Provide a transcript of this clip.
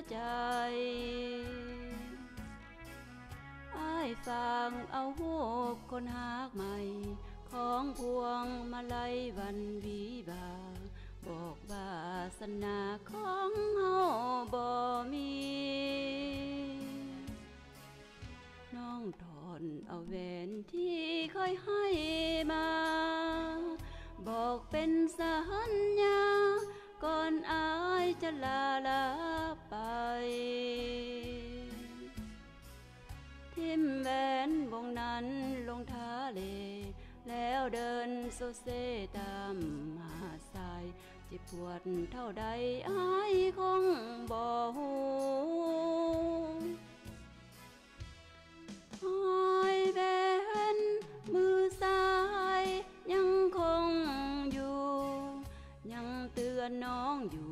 ใจอ้ายฟังเอาหูกคนหากใหม่ของพวงมาลัยวันวิวาบอกวาสนาของเฮาบ่มีน้องถอนเอาแหวนที่เคยให้มาบอกเป็นสัญญาก่อนอายจะลาไปทิ่มแหวนวงนั้นลงทะเลแล้วเดินโซเซตามหาดทรายเจ็บปวดเท่าใดอายคงบ่ฮู้หอยแหวนมือซ้ายยังคงอยู่ยังเตือนน้องอยู่